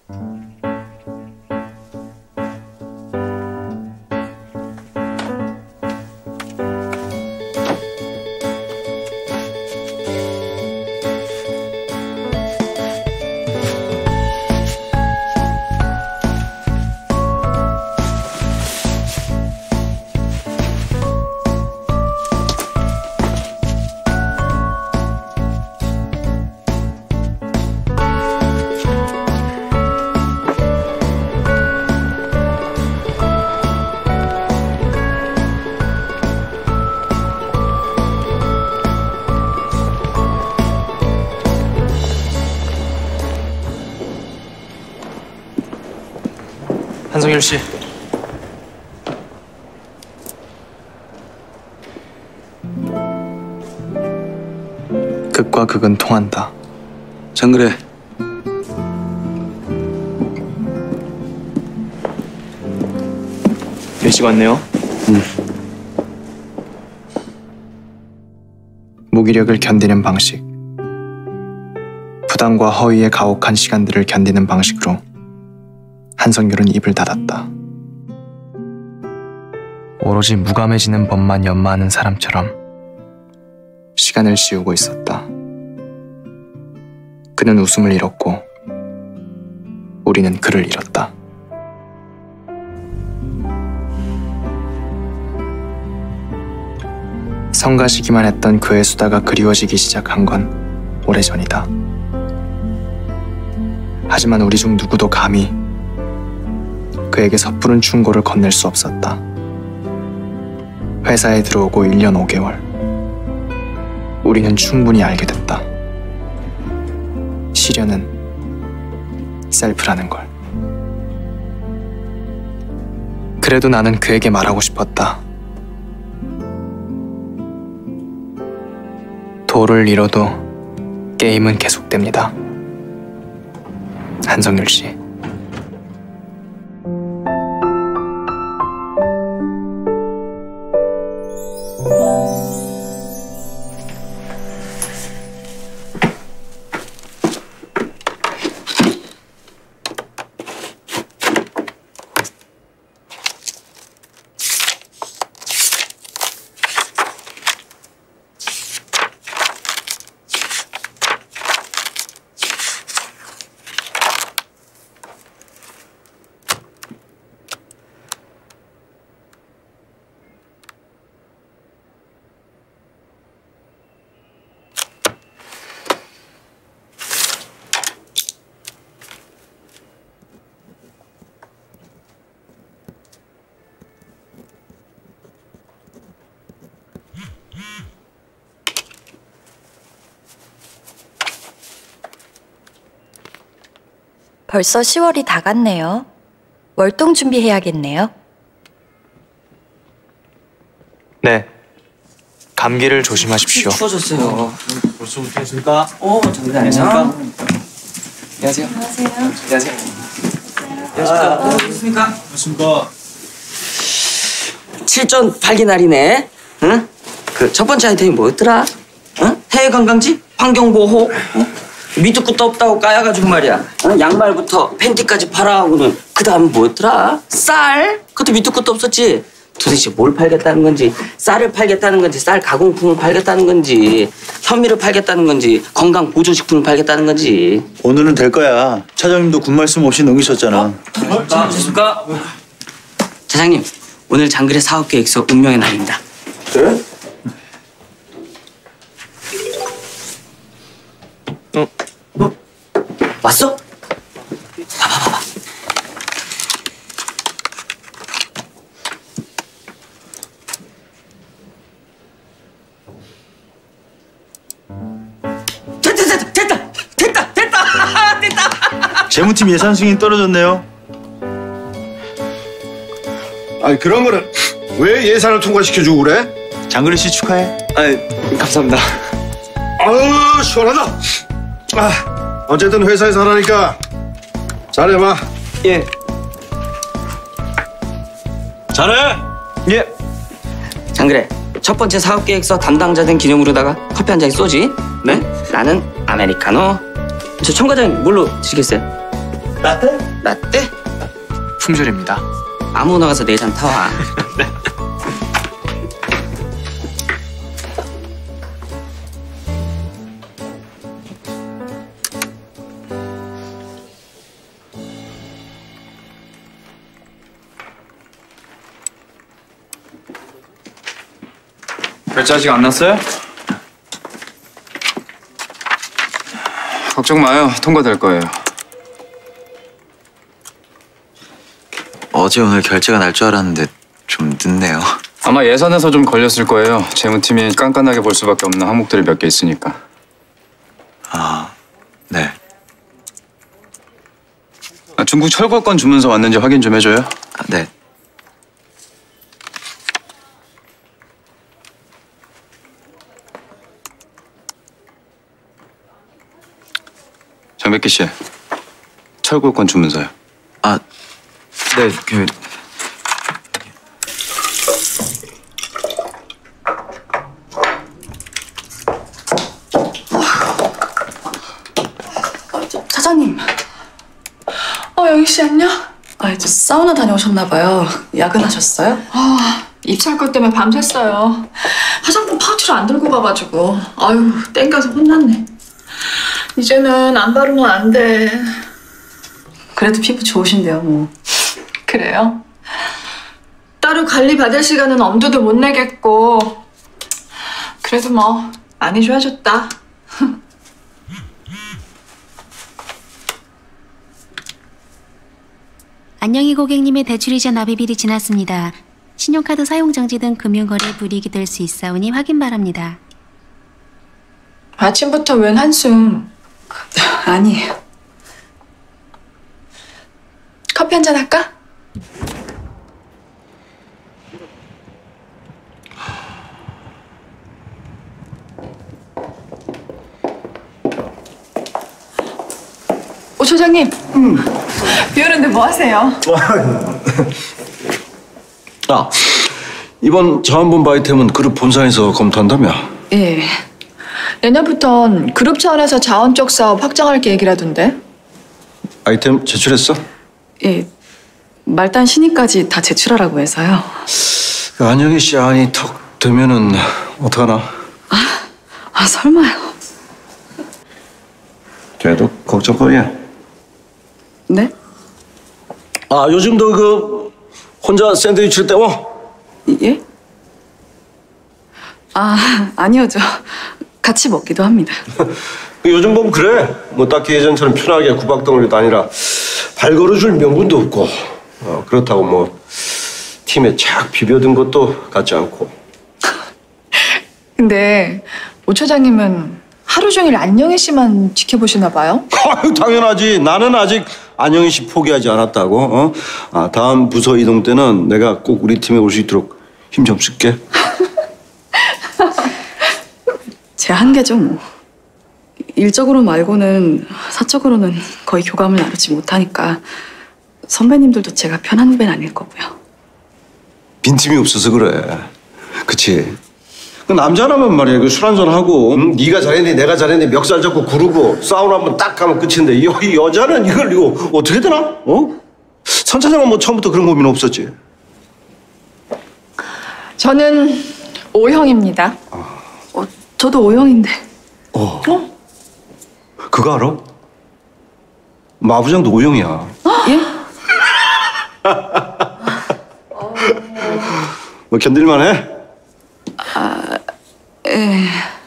한성열 씨. 극과 극은 통한다. 장그래. 일찍 왔네요. 무기력을 견디는 방식. 부담과 허위의 가혹한 시간들을 견디는 방식으로 한성열은 입을 닫았다. 오로지 무감해지는 법만 연마하는 사람처럼 시간을 지우고 있었다. 그는 웃음을 잃었고 우리는 그를 잃었다. 성가시기만 했던 그의 수다가 그리워지기 시작한 건 오래전이다. 하지만 우리 중 누구도 감히 그에게 섣부른 충고를 건넬 수 없었다. 회사에 들어오고 1년 5개월. 우리는 충분히 알게 됐다. 시련은 셀프라는 걸. 그래도 나는 그에게 말하고 싶었다. 도를 잃어도 게임은 계속됩니다. 한성열 씨. 벌써 10월이 다 갔네요. 월동 준비해야겠네요. 네. 감기를 조심하십시오. 추워졌어요. 벌써부터 했습니까? 장그래 안녕하십니까? 안녕하세요. 안녕하세요. 안녕하세요. 안녕하십니까? 안녕하십니까? 안녕하십니까? 7전 8기 날이네. 응? 그 첫 번째 아이템이 뭐였더라? 응? 해외 관광지? 환경보호? 응? 밑도 끝도 없다고 까여가지고 말이야. 응? 양말부터 팬티까지 팔아하고는 그 다음 뭐였더라? 쌀? 그것도 밑도 끝도 없었지. 도대체 뭘 팔겠다는 건지, 쌀을 팔겠다는 건지, 쌀 가공품을 팔겠다는 건지, 현미를 팔겠다는 건지, 건강 보조식품을 팔겠다는 건지. 오늘은 될 거야. 차장님도 군 말씀 없이 넘기셨잖아. 안녕하십니까? 차장님, 오늘 장그래 사업계획서 운명의 날입니다. 그래? 왔어? 봐봐. 됐다! 재무팀 예산 승인 떨어졌네요. 아니 그런 거는 왜 예산을 통과시켜주고 그래? 장그래 씨 축하해. 감사합니다. 아우 시원하다. 어쨌든 회사에서 하라니까 잘해봐. 예. 잘해. 예. 장그래, 첫 번째 사업계획서 담당자 된 기념으로다가 커피 한 잔 쏘지? 네? 나는 아메리카노. 저 첨가장님 뭘로 드시겠어요? 라떼? 라떼? 품절입니다. 아무나 가서 4잔 타와. 결제 아직 안 났어요? 걱정 마요. 통과될 거예요. 어제 오늘 결제가 날 줄 알았는데 좀 늦네요. 아마 예산에서 좀 걸렸을 거예요. 재무팀이 깐깐하게 볼 수밖에 없는 항목들이 몇 개 있으니까. 아, 네. 중국 철거권 주문서 왔는지 확인 좀 해줘요. 네. 장백기 씨, 철거권 주문서요. 아, 네, 사장님. 영희 씨 안녕? 이제 사우나 다녀오셨나 봐요. 야근하셨어요? 입찰 것 때문에 밤샜어요. 화장품 파우치를 안 들고 가가지고 아유 땡겨서 혼났네. 이제는 안 바르면 안 돼. 그래도 피부 좋으신데요, 뭐. 그래요? 따로 관리 받을 시간은 엄두도 못 내겠고 그래도 뭐 많이 좋아졌다. 안녕히 고객님의 대출이자 납입일이 지났습니다. 신용카드 사용 정지 등 금융거래 불이익이 될 수 있사오니 확인 바랍니다. 아침부터 웬 한숨. 아니에요. 커피 한잔 할까? 오 소장님. 비 오는데 뭐 하세요? 이번 자원본부 아이템은 그룹 본사에서 검토한다며? 예. 내년부턴 그룹 차원에서 자원 쪽 사업 확장할 계획이라던데. 아이템 제출했어? 예. 말단 신입까지 다 제출하라고 해서요. 안영희 씨 안이 턱 되면은 어떡하나? 설마요. 걔도 걱정거리야. 네? 요즘도 그 혼자 샌드위치를 때워? 예? 아니요. 저 같이 먹기도 합니다. 요즘 보면 그래. 뭐 딱히 예전처럼 편하게 구박덩어리도 아니라 발 걸어줄 명분도 없고 그렇다고 뭐 팀에 착 비벼든 것도 같지 않고. 근데 오 차장님은 하루 종일 안영희 씨만 지켜보시나 봐요? 아유, 당연하지. 나는 아직 안영희 씨 포기하지 않았다고. 다음 부서 이동 때는 내가 꼭 우리 팀에 올 수 있도록 힘 좀 쓸게. 제 한계죠, 뭐. 일적으로 말고는 사적으로는 거의 교감을 나누지 못하니까 선배님들도 제가 편한 후배는 아닐 거고요. 빈틈이 없어서 그래. 그치? 그 남자라면 말이야. 그 술 한잔 하고 네가 잘했니 내가 잘했니 멱살 잡고 구르고 사우나 한번 딱 가면 끝인데 이 여자는 이거 어떻게 되나? 선 차장은 뭐 처음부터 그런 고민 없었지? 저는 O형입니다. 저도 O형인데. 그거 알아? 마부장도 O형이야. 예? 뭐 견딜만 해? 예.